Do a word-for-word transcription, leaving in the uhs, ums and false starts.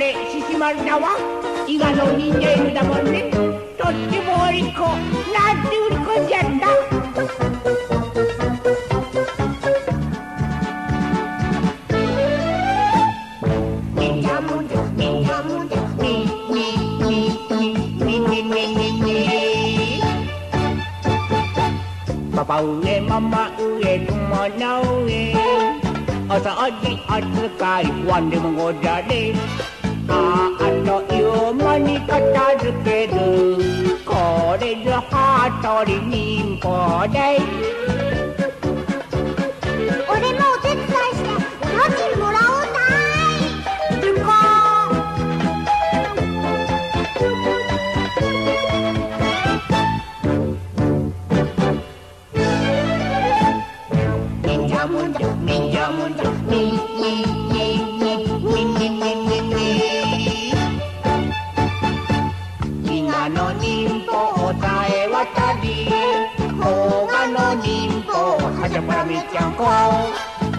れ獅子丸だわ。伊賀の忍者犬だもんね。とってもお利口なんて売り子じゃった。パパ上ママ上雲の上、お掃除扱いワンでもごじゃれ。ああという間に片付ける、これぞ羽鳥忍法で。 俺もお手伝いしてお家賃もらおうたい。行こ忍者もんじゃ忍者もんじゃみみみみみみみみみ。伊賀の忍法をさえ渡り、甲賀の忍法をはじゃからみちゃんこ。